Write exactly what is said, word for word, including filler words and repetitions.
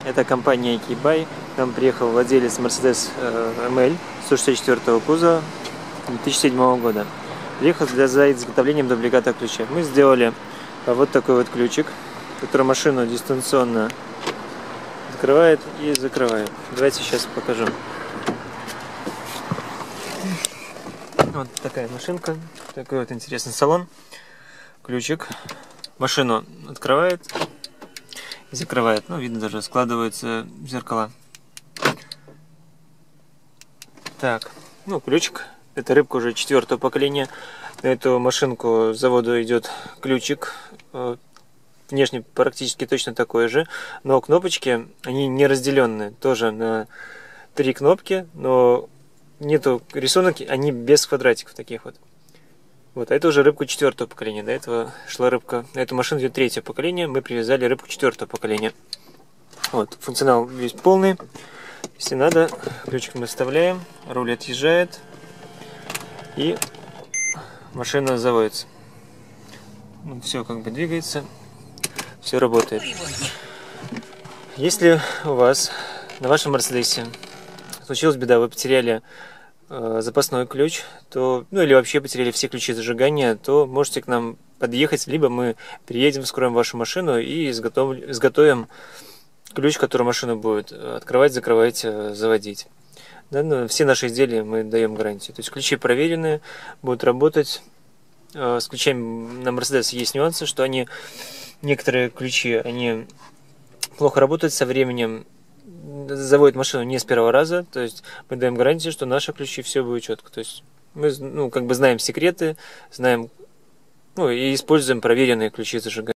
Это компания Keybuy. К нам приехал владелец Mercedes эм эль сто шестьдесят четвёртого кузова две тысячи седьмого года. Приехал для, за изготовлением дубликата ключа. Мы сделали вот такой вот ключик, который машину дистанционно открывает и закрывает. Давайте сейчас покажу. Вот такая машинка, такой вот интересный салон. Ключик. Машину открывает и закрывает. Ну, видно, даже складываются зеркала. Так, ну, ключик. Это рыбка уже четвертого поколения. На эту машинку с завода идет ключик. Внешне практически точно такой же. Но кнопочки, они не разделенные. Тоже на три кнопки, но нету рисунок, они без квадратиков таких вот. Вот, а это уже рыбка четвертого поколения. До этого шла рыбка. На эту машину идет третье поколение. Мы привязали рыбку четвертого поколения. Вот, функционал весь полный. Если надо, ключик мы вставляем, руль отъезжает, и машина заводится. Ну, все как бы двигается, все работает. Если у вас на вашем Мерседесе случилась беда, вы потеряли э, запасной ключ, то, ну или вообще потеряли все ключи зажигания, то можете к нам подъехать, либо мы приедем, вскроем вашу машину и изготов... изготовим ключ, который машину будет открывать, закрывать, заводить. Да, ну, все наши изделия мы даем гарантию. То есть ключи проверенные, будут работать. С ключами на Mercedes есть нюансы, что они, некоторые ключи, они плохо работают со временем, заводят машину не с первого раза. То есть мы даем гарантию, что наши ключи все будет четко. То есть мы, ну, как бы знаем секреты, знаем, ну, и используем проверенные ключи зажигания.